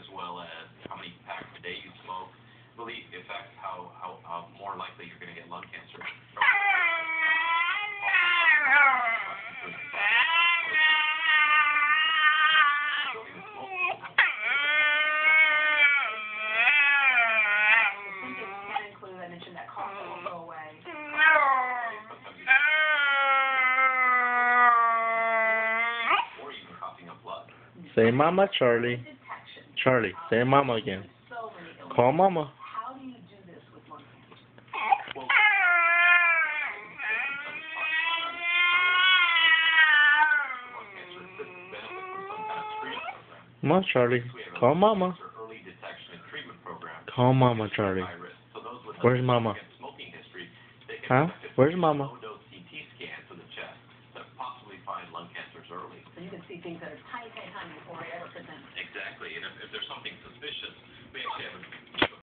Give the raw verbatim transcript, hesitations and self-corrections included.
well as how many packs a day you smoke, really affects how, how, how more likely you're going to get lung cancer. Say mama, Charlie. Charlie, say mama again. Call mama. How do you do this with lung cancer? Come on, Charlie. Call mama. Call mama, Charlie. Where's mama? Huh? Where's mama?